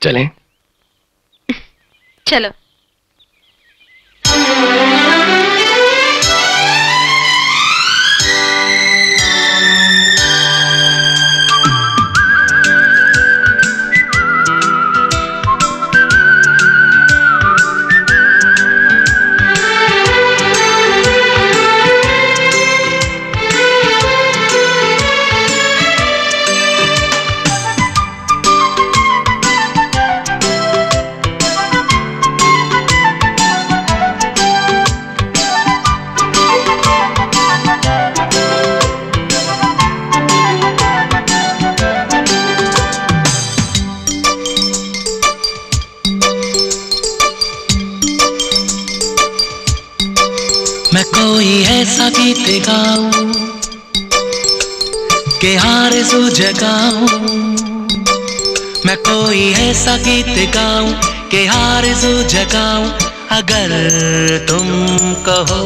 चलें? चलो। मैं कोई ऐसा गीत गाऊं कि आरज़ू जगाऊं। मैं कोई ऐसा गीत गाऊं कि आरज़ू जगाऊं। अगर तुम कहो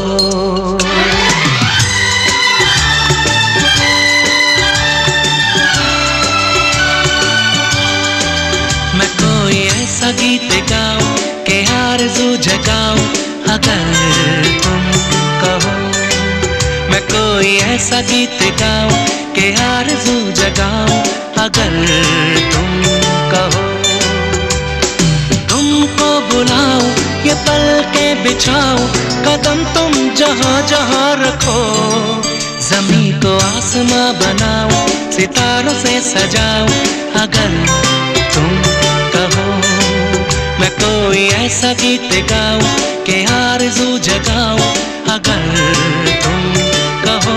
मैं कोई ऐसा गीत गाऊं कि आरज़ू जगाऊं। अगर तुम कहो मैं कोई ऐसा गीत गाऊं कि आरज़ू जगाऊं। अगर तुम कहो तुमको बुलाऊं ये पल के बिछाऊं। कदम तुम जहां जहां रखो ज़मीं को आसमां बनाऊं सितारों से सजाऊं। अगर तुम कहो मैं कोई ऐसा गीत गाऊं कि आरज़ू जगाऊं। अगर तुम कहो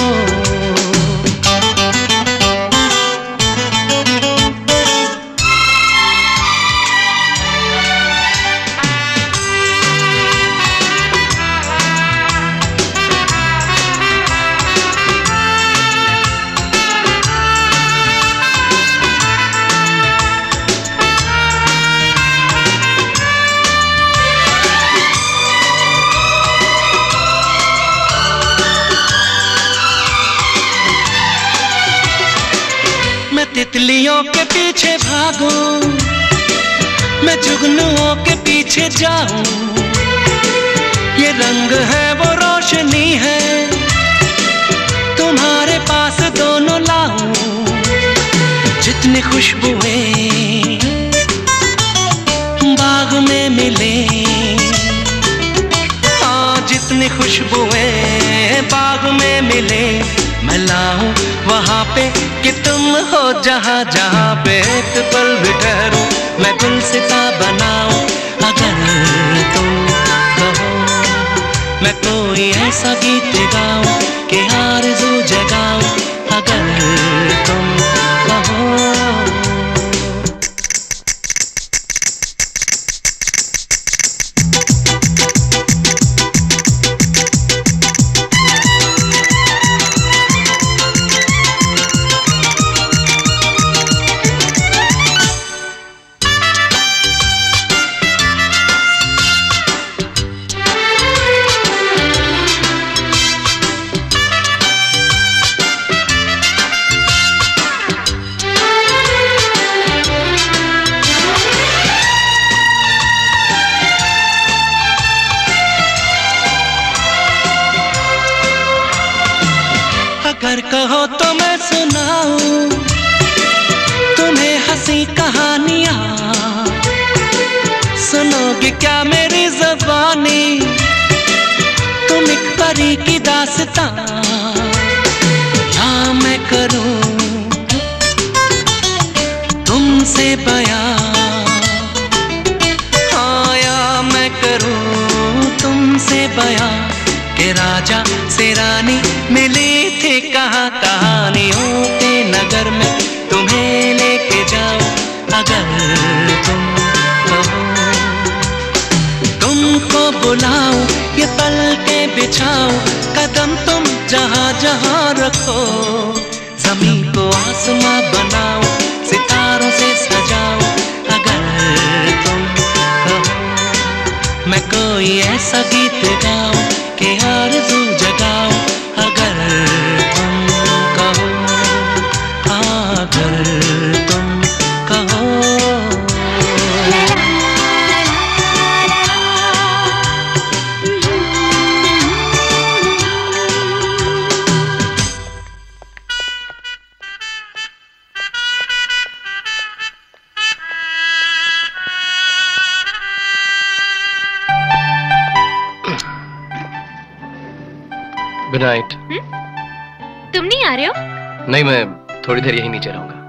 तितलियों के पीछे भागूं मैं जुगनुओं के पीछे जाऊं। ये रंग है वो रोशनी है तुम्हारे पास दोनों लाऊं। जितनी खुशबुएं बाग में मिले हाँ जितनी खुशबुएं बाग में मिले मैं लाऊं वहाँ पे कि तुम हो जहाँ जहाँ पे एक पल भी ठहरूं मैं गुलसिता बनाऊं। अगर तुम कहो मैं कोई ऐसा गीत गाऊं कि आरज़ू जगाऊं। अगर तुम कहो अगर कहो तो मैं सुनाऊं तुम्हें हंसी कहानियां। सुनोगे क्या मेरी ज़बानी तुम एक परी की दास्तां। या मैं करूं तुमसे बयां हाँ या मैं करूं तुमसे बयां कि राजा से रानी मिली थी कहाँ कहानियों के नगर में तुम्हें लेके जाऊं। अगर तुम कहो तुमको बुलाऊं ये पल के बिछाऊं। कदम तुम जहाँ जहाँ रखो ज़मीं को आसमां बनाऊं सितारों से सजाऊं। अगर तुम कहो मैं कोई ऐसा गीत गाऊं कि आरज़ू जगाऊं। अगर तुम कहो अगर तुम कहो गुड नाइट। तुम नहीं आ रहे हो? नहीं, मैं थोड़ी देर यहीं नीचे रहूंगा।